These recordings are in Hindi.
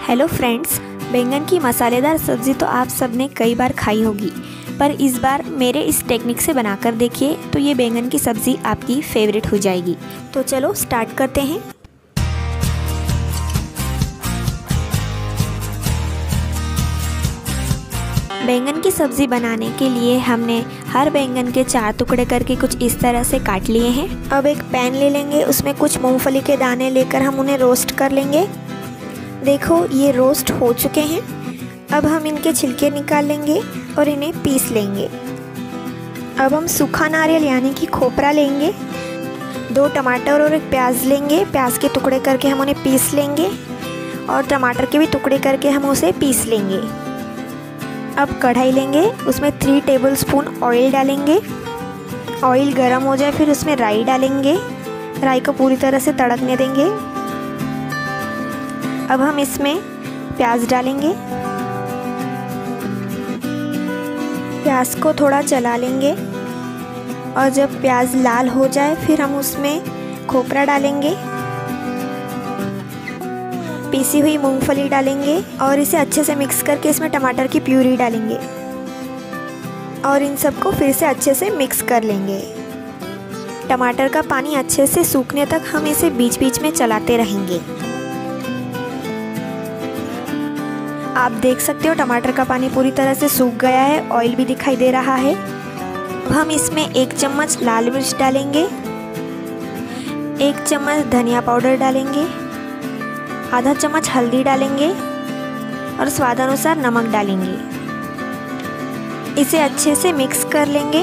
हेलो फ्रेंड्स, बैंगन की मसालेदार सब्ज़ी तो आप सबने कई बार खाई होगी, पर इस बार मेरे इस टेक्निक से बनाकर देखिए तो ये बैंगन की सब्ज़ी आपकी फेवरेट हो जाएगी। तो चलो स्टार्ट करते हैं। बैंगन की सब्ज़ी बनाने के लिए हमने हर बैंगन के 4 टुकड़े करके कुछ इस तरह से काट लिए हैं। अब एक पैन ले लेंगे, उसमें कुछ मूंगफली के दाने लेकर हम उन्हें रोस्ट कर लेंगे। देखो ये रोस्ट हो चुके हैं। अब हम इनके छिलके निकाल लेंगे और इन्हें पीस लेंगे। अब हम सूखा नारियल यानी कि खोपरा लेंगे, 2 टमाटर और 1 प्याज लेंगे। प्याज के टुकड़े करके हम उन्हें पीस लेंगे और टमाटर के भी टुकड़े करके हम उसे पीस लेंगे। अब कढ़ाई लेंगे, उसमें 3 टेबलस्पून ऑयल डालेंगे। ऑयल गर्म हो जाए फिर उसमें राई डालेंगे। राई को पूरी तरह से तड़कने देंगे। अब हम इसमें प्याज डालेंगे। प्याज को थोड़ा चला लेंगे और जब प्याज लाल हो जाए फिर हम उसमें खोपरा डालेंगे, पीसी हुई मूंगफली डालेंगे और इसे अच्छे से मिक्स करके इसमें टमाटर की प्यूरी डालेंगे और इन सबको फिर से अच्छे से मिक्स कर लेंगे। टमाटर का पानी अच्छे से सूखने तक हम इसे बीच बीच में चलाते रहेंगे। आप देख सकते हो टमाटर का पानी पूरी तरह से सूख गया है, ऑयल भी दिखाई दे रहा है। अब हम इसमें 1 चम्मच लाल मिर्च डालेंगे, 1 चम्मच धनिया पाउडर डालेंगे, आधा चम्मच हल्दी डालेंगे और स्वादानुसार नमक डालेंगे। इसे अच्छे से मिक्स कर लेंगे।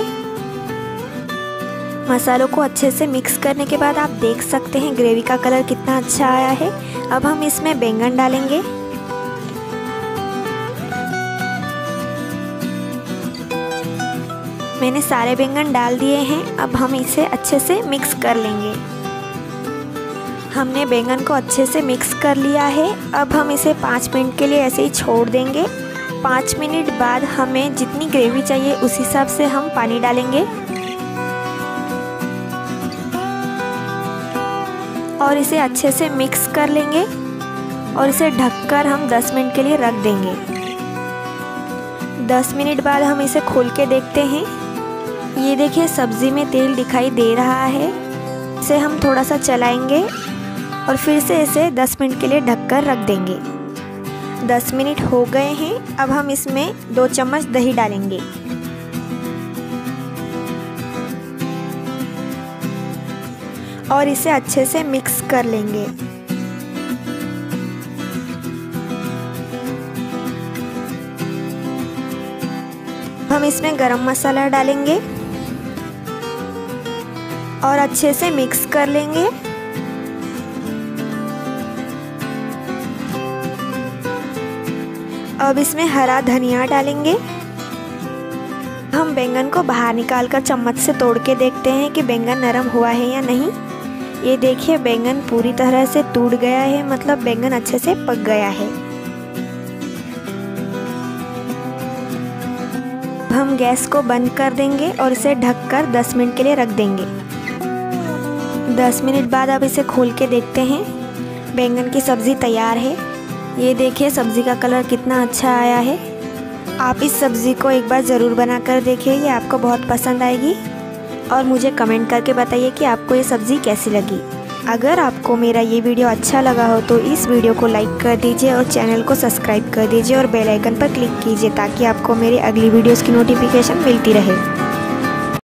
मसालों को अच्छे से मिक्स करने के बाद आप देख सकते हैं ग्रेवी का कलर कितना अच्छा आया है। अब हम इसमें बैंगन डालेंगे। मैंने सारे बैंगन डाल दिए हैं। अब हम इसे अच्छे से मिक्स कर लेंगे। हमने बैंगन को अच्छे से मिक्स कर लिया है। अब हम इसे 5 मिनट के लिए ऐसे ही छोड़ देंगे। 5 मिनट बाद हमें जितनी ग्रेवी चाहिए उस हिसाब से हम पानी डालेंगे और इसे अच्छे से मिक्स कर लेंगे और इसे ढककर हम 10 मिनट के लिए रख देंगे। 10 मिनट बाद हम इसे खोल के देखते हैं। ये देखिए सब्ज़ी में तेल दिखाई दे रहा है। इसे हम थोड़ा सा चलाएंगे और फिर से इसे 10 मिनट के लिए ढककर रख देंगे। 10 मिनट हो गए हैं। अब हम इसमें 2 चम्मच दही डालेंगे और इसे अच्छे से मिक्स कर लेंगे। हम इसमें गरम मसाला डालेंगे और अच्छे से मिक्स कर लेंगे। अब इसमें हरा धनिया डालेंगे। हम बैंगन को बाहर निकालकर चम्मच से तोड़ के देखते हैं कि बैंगन नरम हुआ है या नहीं। ये देखिए बैंगन पूरी तरह से टूट गया है, मतलब बैंगन अच्छे से पक गया है। हम गैस को बंद कर देंगे और इसे ढककर 10 मिनट के लिए रख देंगे। 10 मिनट बाद अब इसे खोल के देखते हैं। बैंगन की सब्ज़ी तैयार है। ये देखिए सब्ज़ी का कलर कितना अच्छा आया है। आप इस सब्ज़ी को एक बार ज़रूर बना कर देखिए, ये आपको बहुत पसंद आएगी। और मुझे कमेंट करके बताइए कि आपको ये सब्ज़ी कैसी लगी। अगर आपको मेरा ये वीडियो अच्छा लगा हो तो इस वीडियो को लाइक कर दीजिए और चैनल को सब्सक्राइब कर दीजिए और बेल आइकन पर क्लिक कीजिए ताकि आपको मेरे अगली वीडियोस की नोटिफिकेशन मिलती रहे।